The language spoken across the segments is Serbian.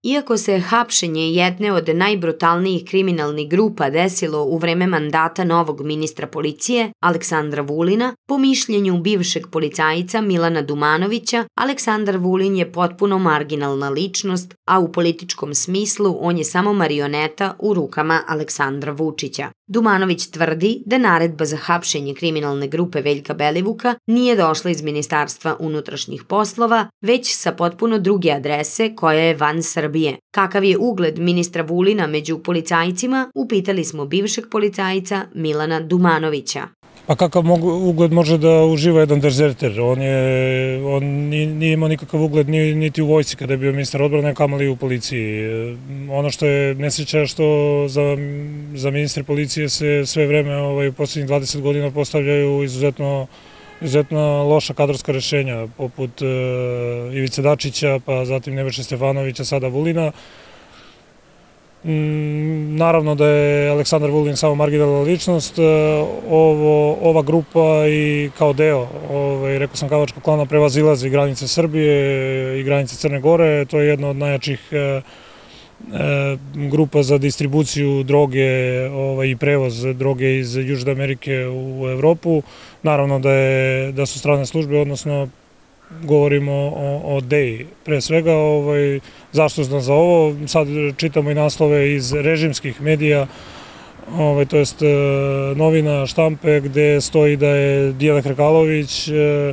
Iako se hapšenje jedne od najbrutalnijih kriminalnih grupa desilo u vreme mandata novog ministra policije Aleksandra Vulina, po mišljenju bivšeg policajca Milana Dumanovića, Aleksandar Vulin je potpuno marginalna ličnost, a u političkom smislu on je samo marioneta u rukama Aleksandra Vučića. Dumanović tvrdi da naredba za hapšenje kriminalne grupe Veljka Belivuka nije došla iz Ministarstva unutrašnjih poslova, već sa potpuno druge adrese koja je van Srbije. Kakav je ugled ministra Vulina među policajcima, upitali smo bivšeg policajca Milana Dumanovića. Pa kakav ugled može da uživa jedan dezerter? On nije imao nikakav ugled niti u vojsci kada je bio ministar odbrane, a kamoli u policiji. Ono što je nesreća što za ministre policije se sve vreme u poslednjih 20 godina postavljaju izuzetno loša kadrovska rešenja, poput Ivice Dačića, pa zatim Nebojše Stefanovića, sada Vulina. Naravno da je Aleksandar Vulin samo marginalna ličnost. Ova grupa i kao deo, rekao sam, Kavačkog klana prevazilazi granice Srbije i granice Crne Gore. To je jedna od najjačih grupa za distribuciju droge i prevoz droge iz Južne Amerike u Evropu. Naravno da su strane službe, odnosno govorimo o DEI pre svega. Zašto znam za ovo? Sad čitamo i naslove iz režimskih medija, to jest novina, štampe, gde stoji da je Dijana Hrkalović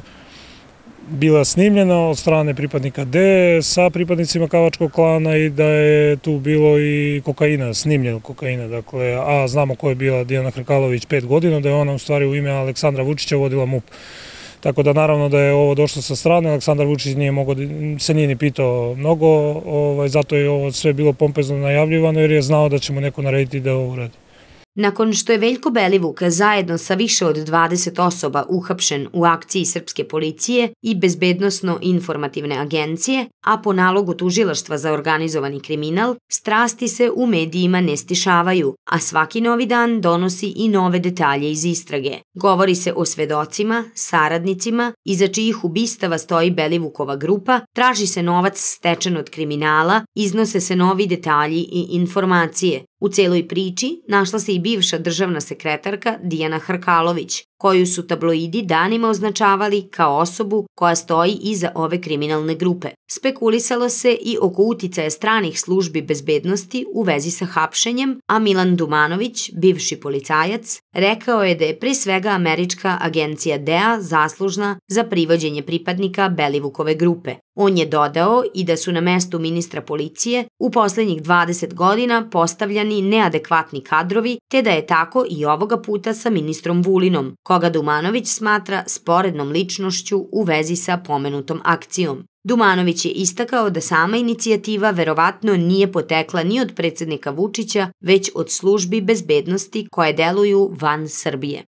bila snimljena od strane pripadnika D sa pripadnicima Kavačkog klana i da je tu bilo i kokaina, snimljenog kokaina. Dakle, a znamo ko je bila Dijana Hrkalović 5 godina, da je ona u stvari u ime Aleksandra Vučića vodila MUP. Tako da naravno da je ovo došlo sa strane, Aleksandar Vučić se nije ni pitao mnogo, zato je ovo sve bilo pompezno najavljivano jer je znao da će mu neko narediti da ovo uradi. Nakon što je Veljko Belivuk zajedno sa više od 20 osoba uhapšen u akciji srpske policije i bezbednosno-informativne agencije, a po nalogu Tužilaštva za organizovani kriminal, strasti se u medijima ne stišavaju, a svaki novi dan donosi i nove detalje iz istrage. Govori se o svedocima, saradnicima, iza čijih ubistava stoji Belivukova grupa, traži se novac stečen od kriminala, iznose se novi detalji i informacije. U celoj priči našla se i bivša državna sekretarka Dijana Hrkalović, koju su tabloidi danima označavali kao osobu koja stoji iza ove kriminalne grupe. Spekulisalo se i oko uticaja stranih službi bezbednosti u vezi sa hapšenjem, a Milan Dumanović, bivši policajac, rekao je da je pre svega američka agencija DEA zaslužna za privođenje pripadnika Belivukove grupe. On je dodao i da su na mestu ministra policije u poslednjih 20 godina postavljani neadekvatni kadrovi, te da je tako i ovoga puta sa ministrom Vulinom, koga Dumanović smatra sporednom ličnošću u vezi sa pomenutom akcijom. Dumanović je istakao da sama inicijativa verovatno nije potekla ni od predsednika Vučića, već od službi bezbednosti koje deluju van Srbije.